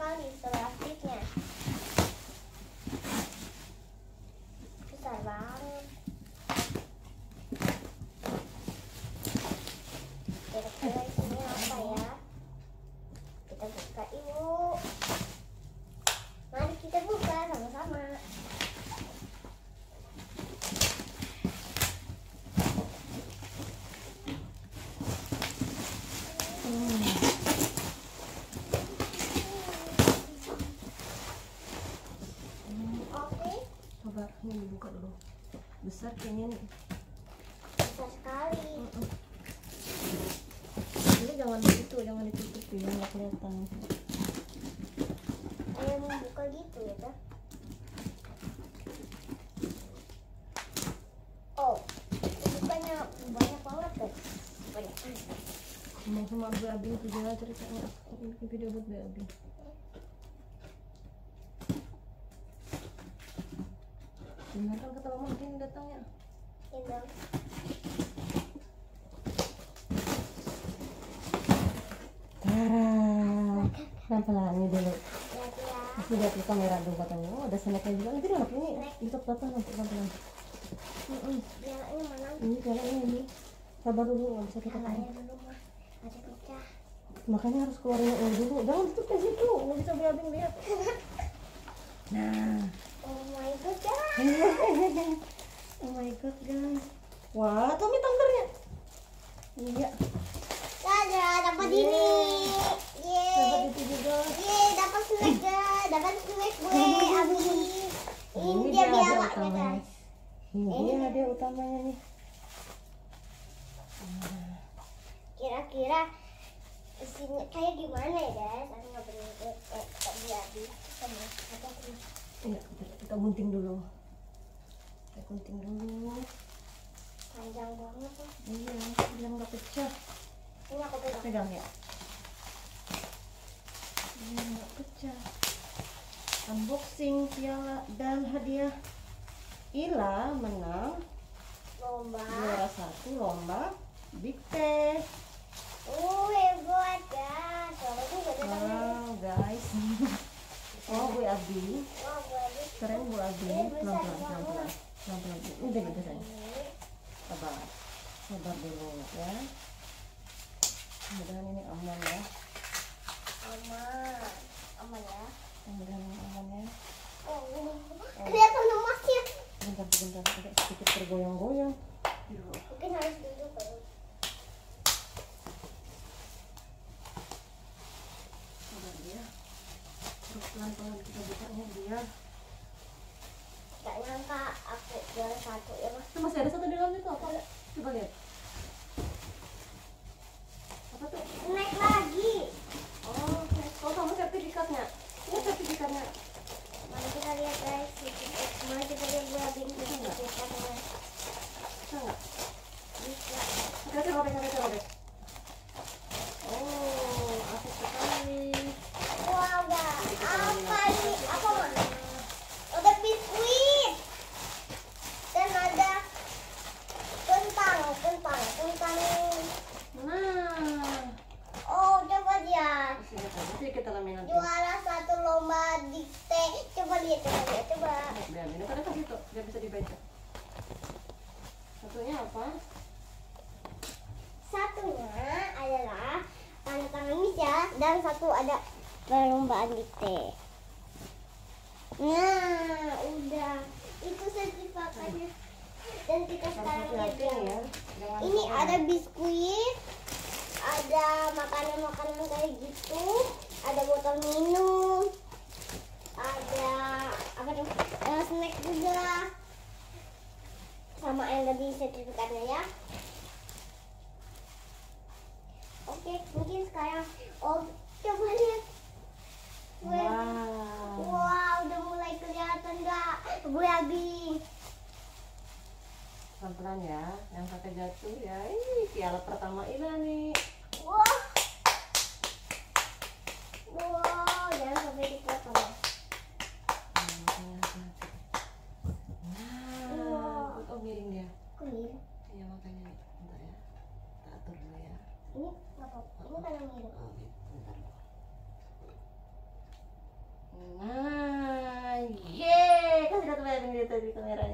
sekali plastiknya. Besar banget. Kira-kira isinya apa ya? Kita buka yuk. Mari kita buka sama-sama. Oke. Coba ini dibuka dulu. Besar kayaknya nih. Besar sekali. Ini jangan ditutup ya, nggak kelihatan. Ayo membuka gitu ya, Kak. Oh, bukannya banyak banget, guys. Banyak. Sama Abi itu jangan ceritanya. Aku bikin video buat Abi. Gimana kan kata mama ini datangnya? Tinggal. Pelan-pelan ini dulu. Lihat ya. Aku lihat di kamera dulu katanya. Oh, ada snacknya juga. Nanti dong ini untuk pelan-pelan. Nyalanya mana? Ini jalannya ini. Sabar dulu, nggak bisa kita Nyalanya dulu mah. Ada pecah. Makanya harus keluarin yang dulu. Jangan tutup ke situ. Nggak bisa Abi lihat. Nah. Oh my god, guys. Oh my god, guys. Wah, Tommy Thundernya. Iya. Dadah, dapat ini. Dapat Yeay. itu juga. Yeay, dapat snack, guys. Dapat snack gue, Abi. Ini dia biawaknya, guys. Ini hadiah utamanya nih. Kira-kira isinya kayak gimana ya, guys? Aku nggak pernah Abi. Iya, kita gunting dulu. Kita gunting dulu. Panjang banget tuh. Iya, biar nggak pecah. Ini aku pegang. Pegang ya. Biar nggak pecah. Unboxing piala dan hadiah. Ila menang Lomba. juara 1 lomba Big Teh. Hebat, guys. Lomba juga datangnya. Wow, guys. Oh, Bu Abi. Wah, gue Abi. Keren Bu Abi. Pelan-pelan. Udah gitu sayang. Sabar. Sabar dulu ya. Mudah-mudahan ini aman ya. Aman ya. Mudah-mudahan ini aman ya. Oh, kelihatan emasnya. Bentar. Agak sedikit tergoyang-goyang. Mungkin harus duduk baru. Sabar ya. Terus pelan-pelan kita bukanya biar. Gak nyangka aku juara 1 ya, Mas. Itu masih ada satu di dalam itu apa? Coba lihat. Apa tuh? Naik lagi. Oh, sama sertifikatnya. Ini sertifikatnya. Mari kita lihat, guys. Mari kita lihat gue Abi sertifikatnya. Bisa nggak? Bisa. Kita robek. Oh, asik sekali. Wow, guys. Apa ini? Apa, Mas? Ada biskuit. Dan ada kentang. Nah, Oh, coba lihat. Nanti kita lamin nanti. Juara 1 lomba dikte. Coba lihat. Biar ini kan kasih tuh, biar bisa dibaca. Satunya apa? Satunya adalah tanda tangan Misha dan satu ada perlombaan dikte. Nah, udah. Itu sertifikatnya. Dan kita sekarang lihat ya. ini ada biskuit, ada makanan-makanan kayak gitu, ada botol minum, ada apa tuh? Snack juga. Sama yang tadi sertifikatnya ya. Oke, mungkin sekarang coba lihat. Wow, udah mulai kelihatan nggak? Gue Abi. Pelan-pelan ya, yang kakak jatuh ya. Ini piala pertama Ila nih. Wow, jangan sampai dipotong. Oh miring dia. Kok miring? Iya makanya nih, bentar ya. Kita atur dulu ya. Ini nggak apa-apa. Ini kan yang miring. Oh, bentar. Nah, yeay, kasih lihat kamera, di kamera.